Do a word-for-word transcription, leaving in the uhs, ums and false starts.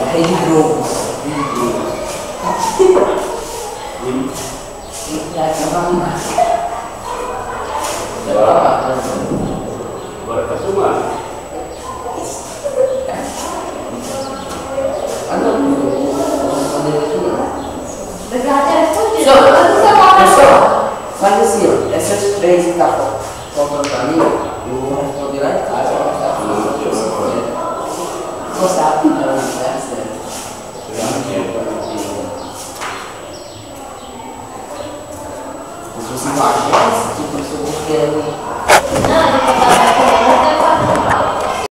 Religioso. Já acabamos mais. Agora está filmando. Ah, não, não vou responder aqui não. Pessoal, faz assim, ó, essas três que tá faltando pra mim, eu vou responder lá em casa, eu vou mostrar pra mim. Gostar, não, não é sério. Se você não achar, tipo, se eu vou querer